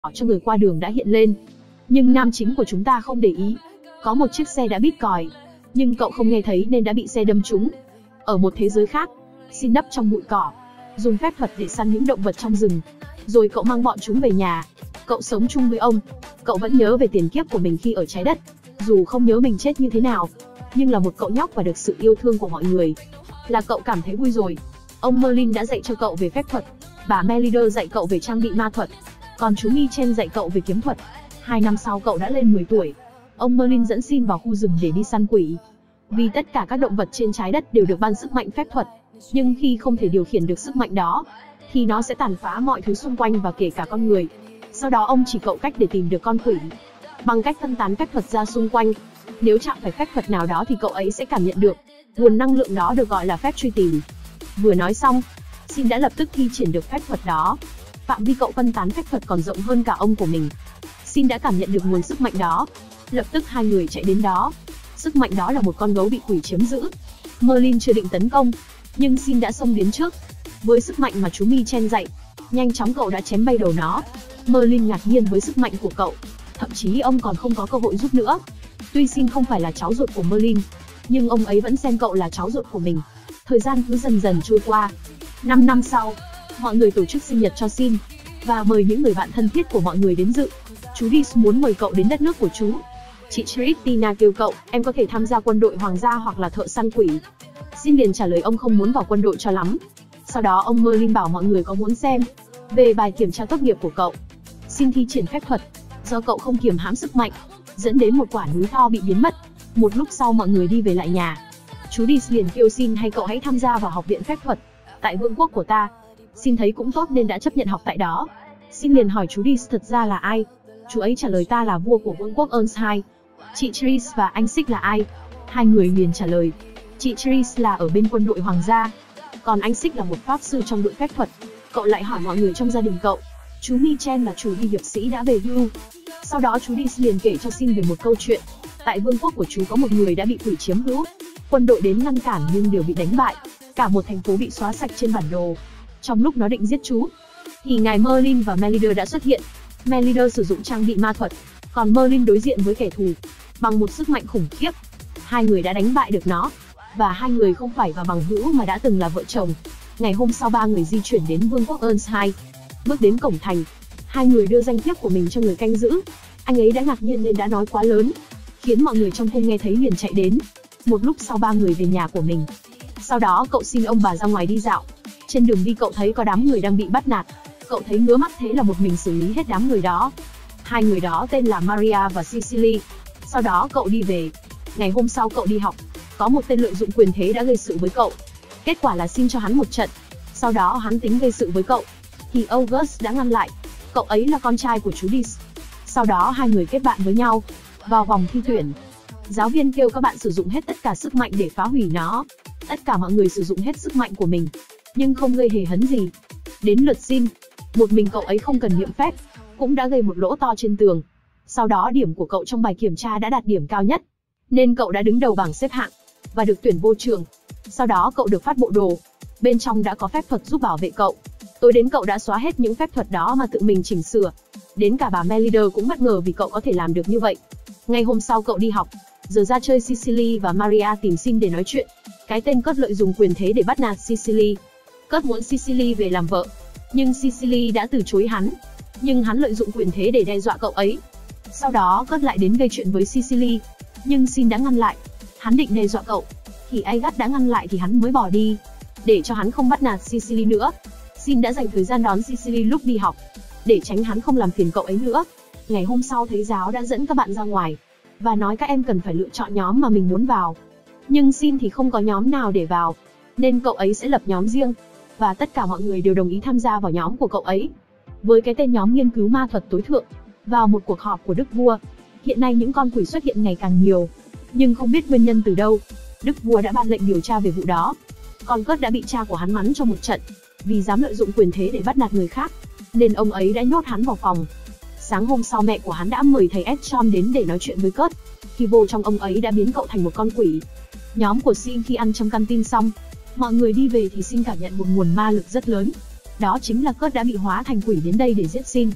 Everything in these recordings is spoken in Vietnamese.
cho người qua đường đã hiện lên. Nhưng nam chính của chúng ta không để ý. Có một chiếc xe đã bít còi, nhưng cậu không nghe thấy nên đã bị xe đâm trúng. Ở một thế giới khác, Shin nấp trong bụi cỏ, dùng phép thuật để săn những động vật trong rừng. Rồi cậu mang bọn chúng về nhà. Cậu sống chung với ông. Cậu vẫn nhớ về tiền kiếp của mình khi ở trái đất. Dù không nhớ mình chết như thế nào, nhưng là một cậu nhóc và được sự yêu thương của mọi người. Là cậu cảm thấy vui rồi. Ông Merlin đã dạy cho cậu về phép thuật. Bà Melider dạy cậu về trang bị ma thuật. Còn chú Michen dạy cậu về kiếm thuật. 2 năm sau cậu đã lên 10 tuổi. Ông Merlin dẫn Shin vào khu rừng để đi săn quỷ. Vì tất cả các động vật trên trái đất đều được ban sức mạnh phép thuật. Nhưng khi không thể điều khiển được sức mạnh đó, thì nó sẽ tàn phá mọi thứ xung quanh và kể cả con người. Sau đó ông chỉ cậu cách để tìm được con quỷ. Bằng cách phân tán phép thuật ra xung quanh. Nếu chạm phải phép thuật nào đó thì cậu ấy sẽ cảm nhận được. Nguồn năng lượng đó được gọi là phép truy tìm. Vừa nói xong, Shin đã lập tức thi triển được phép thuật đó. Phạm vi cậu phân tán phép thuật còn rộng hơn cả ông của mình. Shin đã cảm nhận được nguồn sức mạnh đó. Lập tức hai người chạy đến đó. Sức mạnh đó là một con gấu bị quỷ chiếm giữ. Merlin chưa định tấn công, nhưng Shin đã xông đến trước. Với sức mạnh mà chú Michen dạy, nhanh chóng cậu đã chém bay đầu nó. Merlin ngạc nhiên với sức mạnh của cậu. Thậm chí ông còn không có cơ hội giúp nữa. Tuy Shin không phải là cháu ruột của Merlin, nhưng ông ấy vẫn xem cậu là cháu ruột của mình. Thời gian cứ dần dần trôi qua. 5 năm sau, mọi người tổ chức sinh nhật cho Shin và mời những người bạn thân thiết của mọi người đến dự. Chú Dis muốn mời cậu đến đất nước của chú. Chị Christina kêu cậu, em có thể tham gia quân đội hoàng gia hoặc là thợ săn quỷ. Shin liền trả lời ông không muốn vào quân đội cho lắm. Sau đó ông Merlin bảo mọi người có muốn xem về bài kiểm tra tốt nghiệp của cậu. Shin thi triển phép thuật, do cậu không kiềm hãm sức mạnh, dẫn đến một quả núi to bị biến mất. Một lúc sau mọi người đi về lại nhà. Chú Dis liền kêu Shin hay cậu hãy tham gia vào học viện phép thuật tại vương quốc của ta. Shin thấy cũng tốt nên đã chấp nhận học tại đó. Shin liền hỏi chú Dis thật ra là ai. Chú ấy trả lời ta là vua của vương quốc Ernshine. Chị Tris và anh Xích là ai? Hai người liền trả lời. Chị Tris là ở bên quân đội hoàng gia, còn anh Xích là một pháp sư trong đội phép thuật. Cậu lại hỏi mọi người trong gia đình cậu. Chú Michen là chủ đi hiệp sĩ đã về hưu. Sau đó chú Dis liền kể cho Shin về một câu chuyện. Tại vương quốc của chú có một người đã bị quỷ chiếm hữu. Quân đội đến ngăn cản nhưng đều bị đánh bại. Cả một thành phố bị xóa sạch trên bản đồ. Trong lúc nó định giết chú, thì ngài Merlin và Melider đã xuất hiện. Melider sử dụng trang bị ma thuật, còn Merlin đối diện với kẻ thù bằng một sức mạnh khủng khiếp. Hai người đã đánh bại được nó, và hai người không phải là bằng hữu mà đã từng là vợ chồng. Ngày hôm sau ba người di chuyển đến vương quốc Ernshine. Bước đến cổng thành, hai người đưa danh thiếp của mình cho người canh giữ. Anh ấy đã ngạc nhiên nên đã nói quá lớn, khiến mọi người trong cung nghe thấy liền chạy đến. Một lúc sau ba người về nhà của mình. Sau đó cậu xin ông bà ra ngoài đi dạo. Trên đường đi cậu thấy có đám người đang bị bắt nạt. Cậu thấy ngứa mắt thế là một mình xử lý hết đám người đó. Hai người đó tên là Maria và Cecily. Sau đó cậu đi về. Ngày hôm sau cậu đi học. Có một tên lợi dụng quyền thế đã gây sự với cậu. Kết quả là xin cho hắn một trận. Sau đó hắn tính gây sự với cậu, thì August đã ngăn lại. Cậu ấy là con trai của chú Dis. Sau đó hai người kết bạn với nhau. Vào vòng thi tuyển, giáo viên kêu các bạn sử dụng hết tất cả sức mạnh để phá hủy nó. Tất cả mọi người sử dụng hết sức mạnh của mình, nhưng không gây hề hấn gì. Đến lượt Shin. Một mình cậu ấy không cần niệm phép, cũng đã gây một lỗ to trên tường. Sau đó điểm của cậu trong bài kiểm tra đã đạt điểm cao nhất, nên cậu đã đứng đầu bảng xếp hạng và được tuyển vô trường. Sau đó cậu được phát bộ đồ, bên trong đã có phép thuật giúp bảo vệ cậu. Tối đến cậu đã xóa hết những phép thuật đó mà tự mình chỉnh sửa. Đến cả bà Melider cũng bất ngờ vì cậu có thể làm được như vậy. Ngày hôm sau cậu đi học. Giờ ra chơi Cecily và Maria tìm Shin để nói chuyện. Cái tên Kurt lợi dụng quyền thế để bắt nạt Cecily. Kurt muốn Cecily về làm vợ, nhưng Cecily đã từ chối hắn. Nhưng hắn lợi dụng quyền thế để đe dọa cậu ấy. Sau đó Kurt lại đến gây chuyện với Cecily, nhưng Shin đã ngăn lại. Hắn định đe dọa cậu, thì Agatha đã ngăn lại thì hắn mới bỏ đi, để cho hắn không bắt nạt Cecily nữa. Shin đã dành thời gian đón Cecily lúc đi học, để tránh hắn không làm phiền cậu ấy nữa. Ngày hôm sau thầy giáo đã dẫn các bạn ra ngoài, và nói các em cần phải lựa chọn nhóm mà mình muốn vào. Nhưng Shin thì không có nhóm nào để vào, nên cậu ấy sẽ lập nhóm riêng. Và tất cả mọi người đều đồng ý tham gia vào nhóm của cậu ấy, với cái tên nhóm nghiên cứu ma thuật tối thượng. Vào một cuộc họp của Đức Vua, hiện nay những con quỷ xuất hiện ngày càng nhiều, nhưng không biết nguyên nhân từ đâu. Đức Vua đã ban lệnh điều tra về vụ đó. Còn Kurt đã bị cha của hắn mắng cho một trận, vì dám lợi dụng quyền thế để bắt nạt người khác, nên ông ấy đã nhốt hắn vào phòng. Sáng hôm sau mẹ của hắn đã mời thầy Edson đến để nói chuyện với Kurt. Khi vô trong, ông ấy đã biến cậu thành một con quỷ. Nhóm của Shin khi ăn trong canteen xong, mọi người đi về thì Shin cảm nhận một nguồn ma lực rất lớn. Đó chính là Kurt đã bị hóa thành quỷ đến đây để giết Shin.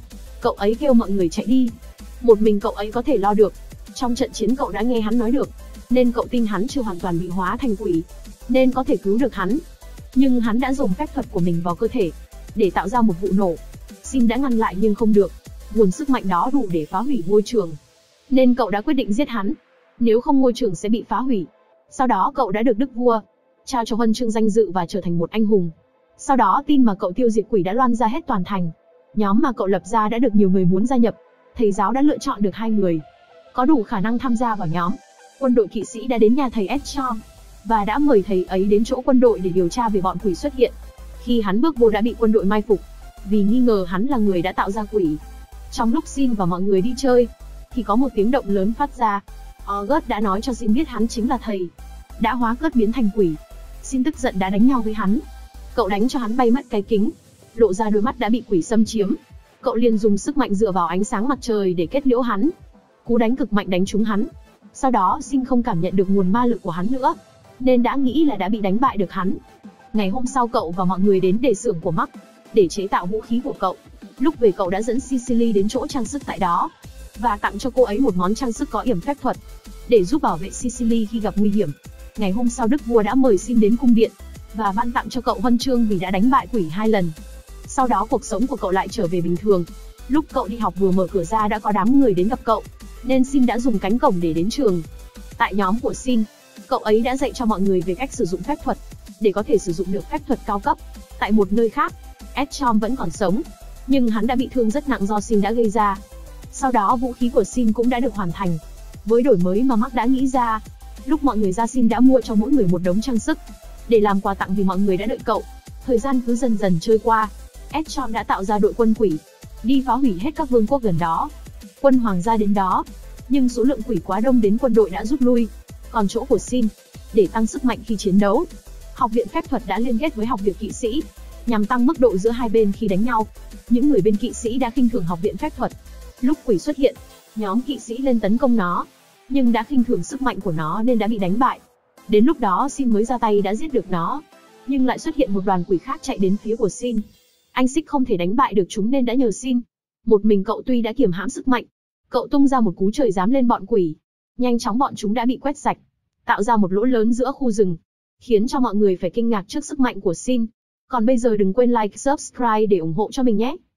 Cậu ấy kêu mọi người chạy đi. Một mình cậu ấy có thể lo được. Trong trận chiến cậu đã nghe hắn nói được, nên cậu tin hắn chưa hoàn toàn bị hóa thành quỷ, nên có thể cứu được hắn. Nhưng hắn đã dùng phép thuật của mình vào cơ thể, để tạo ra một vụ nổ. Xin đã ngăn lại nhưng không được. Nguồn sức mạnh đó đủ để phá hủy ngôi trường. Nên cậu đã quyết định giết hắn. Nếu không ngôi trường sẽ bị phá hủy. Sau đó cậu đã được đức vua trao cho huân chương danh dự và trở thành một anh hùng. Sau đó tin mà cậu tiêu diệt quỷ đã loan ra hết toàn thành. Nhóm mà cậu lập ra đã được nhiều người muốn gia nhập. Thầy giáo đã lựa chọn được 2 người có đủ khả năng tham gia vào nhóm. Quân đội kỵ sĩ đã đến nhà thầy Edchom và đã mời thầy ấy đến chỗ quân đội để điều tra về bọn quỷ xuất hiện. Khi hắn bước vô đã bị quân đội mai phục, vì nghi ngờ hắn là người đã tạo ra quỷ. Trong lúc Sin và mọi người đi chơi, thì có một tiếng động lớn phát ra. August đã nói cho Sin biết hắn chính là thầy đã hóa Kurt biến thành quỷ. Sin tức giận đã đánh nhau với hắn. Cậu đánh cho hắn bay mất cái kính, lộ ra đôi mắt đã bị quỷ xâm chiếm. Cậu liền dùng sức mạnh dựa vào ánh sáng mặt trời để kết liễu hắn. Cú đánh cực mạnh đánh trúng hắn. Sau đó Sin không cảm nhận được nguồn ma lực của hắn nữa, nên đã nghĩ là đã bị đánh bại được hắn. Ngày hôm sau cậu và mọi người đến đề xưởng của Mark để chế tạo vũ khí của cậu. Lúc về cậu đã dẫn Cecily đến chỗ trang sức tại đó và tặng cho cô ấy một món trang sức có yểm phép thuật để giúp bảo vệ Cecily khi gặp nguy hiểm. Ngày hôm sau đức vua đã mời Sin đến cung điện và ban tặng cho cậu huân chương vì đã đánh bại quỷ 2 lần. Sau đó cuộc sống của cậu lại trở về bình thường. Lúc cậu đi học vừa mở cửa ra đã có đám người đến gặp cậu, nên Sin đã dùng cánh cổng để đến trường. Tại nhóm của Sin, cậu ấy đã dạy cho mọi người về cách sử dụng phép thuật để có thể sử dụng được phép thuật cao cấp. Tại một nơi khác, Edchom vẫn còn sống, nhưng hắn đã bị thương rất nặng do Sin đã gây ra. Sau đó vũ khí của Sin cũng đã được hoàn thành với đổi mới mà Mark đã nghĩ ra. Lúc mọi người ra, Sin đã mua cho mỗi người một đống trang sức để làm quà tặng vì mọi người đã đợi cậu. Thời gian cứ dần dần trôi qua, Edchom đã tạo ra đội quân quỷ đi phá hủy hết các vương quốc gần đó. Quân hoàng gia đến đó, nhưng số lượng quỷ quá đông đến quân đội đã rút lui. Còn chỗ của Sin, để tăng sức mạnh khi chiến đấu, học viện phép thuật đã liên kết với học viện kỵ sĩ nhằm tăng mức độ giữa hai bên khi đánh nhau. Những người bên kỵ sĩ đã khinh thường học viện phép thuật. Lúc quỷ xuất hiện, nhóm kỵ sĩ lên tấn công nó, nhưng đã khinh thường sức mạnh của nó nên đã bị đánh bại. Đến lúc đó Sin mới ra tay đã giết được nó, nhưng lại xuất hiện một đoàn quỷ khác chạy đến phía của Sin. Anh Xích không thể đánh bại được chúng nên đã nhờ Sin. Một mình cậu tuy đã kiềm hãm sức mạnh, cậu tung ra một cú trời giám lên bọn quỷ. Nhanh chóng bọn chúng đã bị quét sạch, tạo ra một lỗ lớn giữa khu rừng, khiến cho mọi người phải kinh ngạc trước sức mạnh của Sin. Còn bây giờ đừng quên like, subscribe để ủng hộ cho mình nhé.